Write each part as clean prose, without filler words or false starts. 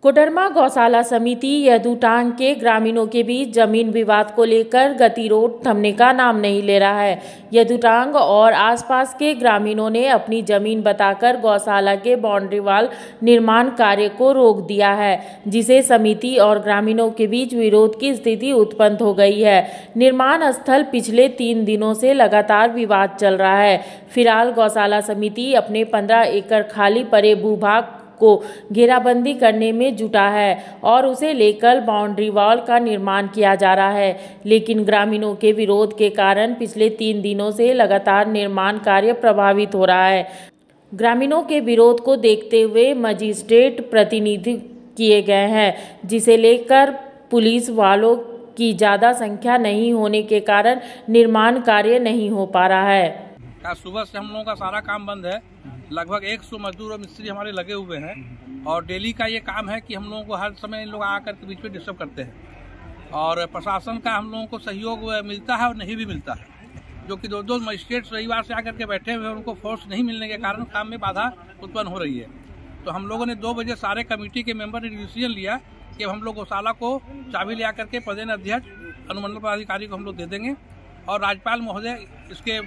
कोडरमा गौशाला समिति यदुटांग के ग्रामीणों के बीच जमीन विवाद को लेकर गतिरोध थमने का नाम नहीं ले रहा है। यदुटांग और आसपास के ग्रामीणों ने अपनी जमीन बताकर गौशाला के बाउंड्री वॉल निर्माण कार्य को रोक दिया है, जिसे समिति और ग्रामीणों के बीच विरोध की स्थिति उत्पन्न हो गई है। निर्माण स्थल पिछले 3 दिनों से लगातार विवाद चल रहा है। फिलहाल गौशाला समिति अपने 15 एकड़ खाली पड़े भूभाग को घेराबंदी करने में जुटा है और उसे लेकर बाउंड्री वॉल का निर्माण किया जा रहा है, लेकिन ग्रामीणों के विरोध के कारण पिछले 3 दिनों से लगातार निर्माण कार्य प्रभावित हो रहा है। ग्रामीणों के विरोध को देखते हुए मजिस्ट्रेट प्रतिनिधि किए गए हैं, जिसे लेकर पुलिस वालों की ज़्यादा संख्या नहीं होने के कारण निर्माण कार्य नहीं हो पा रहा है। सुबह से हम लोगों का सारा काम बंद है। लगभग 100 मजदूर और मिस्त्री हमारे लगे हुए हैं और डेली का ये काम है कि हम लोगों को हर समय इन लोग आकर के बीच में डिस्टर्ब करते हैं और प्रशासन का हम लोगों को सहयोग मिलता है और नहीं भी मिलता है, जो कि दो मजिस्ट्रेट रविवार से आकर के बैठे हुए हैं। उनको फोर्स नहीं मिलने के कारण काम में बाधा उत्पन्न हो रही है। तो हम लोगों ने 2 बजे सारे कमेटी के मेंबर ने डिसीजन लिया कि हम लोग गौशाला को चाबी ले आकर के प्रदेश अध्यक्ष अनुमंडल पदाधिकारी को हम लोग दे देंगे और राज्यपाल महोदय इसके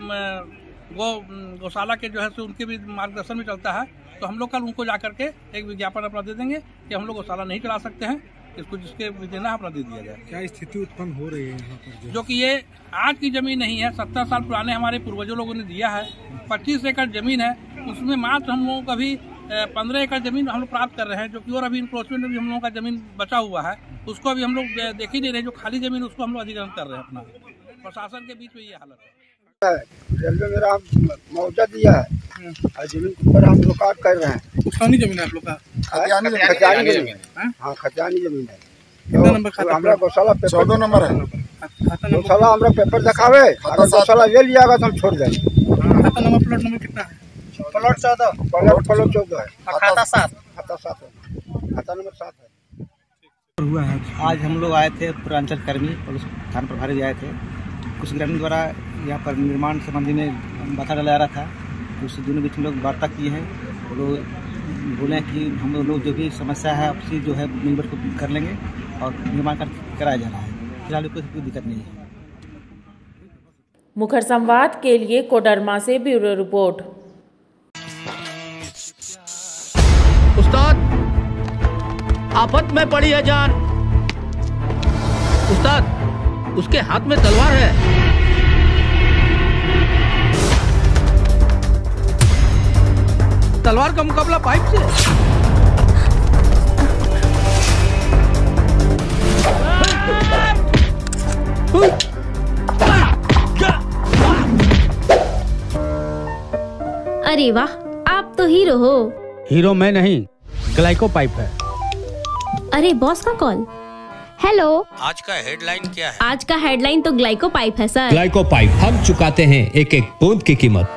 गौशाला के जो है सो उनके भी मार्गदर्शन में चलता है। तो हम लोग कल उनको जाकर के एक विज्ञापन अपना दे देंगे कि हम लोग गौशाला नहीं चला सकते हैं, इसको जिसके देना अपना दे दिया जाए। क्या स्थिति उत्पन्न हो रही है यहाँ पर? जो कि ये आज की जमीन नहीं है, 70 साल पुराने हमारे पूर्वजों लोगों ने दिया है। 25 एकड़ जमीन है, उसमें मात्र हम लोगों को अभी 15 एकड़ जमीन हम लोग प्राप्त कर रहे हैं, जो कि और अभी इंक्रोचमेंट में भी हम लोगों का जमीन बचा हुआ है, उसको अभी हम लोग देख ही नहीं रहे। जो खाली जमीन उसको हम लोग अधिग्रहण कर रहे हैं अपना। प्रशासन के बीच में ये हालत है। रेलवे मेरा मुआवजा दिया है और जमीन पर हम लोग कार्ड कर रहे हैं। कितनी जमीन है आप लोग का? खतियानी जमीन है। हाँ, खतियानी जमीन है। कितना नंबर खाता? हमारा गौशाला पेपर 14 नंबर है। गौशाला हमारा पेपर दिखावे, अगर गौशाला ले लिया तो हम छोड़ देंगे। खाता नंबर प्लॉट नंबर कितना है? प्लॉट 14 है। खाता 7 खाता नंबर 7 है। हुआ है। आज हम लोग आए थे, पूर्वांचल कर्मी पुलिस थाना प्रभारी भी आए थे। कुछ ग्रामीण द्वारा यहाँ पर निर्माण संबंधी में बाधा डाला जा रहा था। उससे दोनों बीच में लोग वार्ता किए हैं। वो लोग बोले कि हम लोग जो भी समस्या है आपसी जो है मेंबर को कर लेंगे और निर्माण कराया जा रहा है। फिलहाल कोई दिक्कत नहीं है। मुखर संवाद के लिए कोडरमा से ब्यूरो रिपोर्ट। उस्ताद, आफत में पड़ी है जान। उस्ताद, उसके हाथ में तलवार है। तलवार का मुकाबला पाइप से। अरे वाह, आप तो हीरो हो। हीरो मैं नहीं, ग्लाइको पाइप है। अरे बॉस का कॉल। हेलो, आज का हेडलाइन क्या है? आज का हेडलाइन तो ग्लाइको पाइप है सर। ग्लाइको पाइप, हम चुकाते हैं एक एक बूंद की कीमत।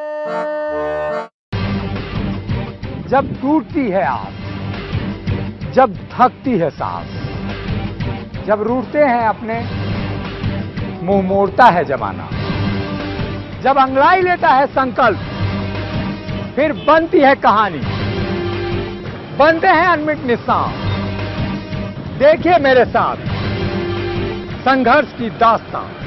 जब टूटती है आस, जब थकती है सांस, जब रूठते हैं अपने, मुंह मोड़ता है जमाना, जब अंगड़ाई लेता है संकल्प, फिर बनती है कहानी, बनते हैं अनमिट निशान। देखिए मेरे साथ संघर्ष की दास्तान।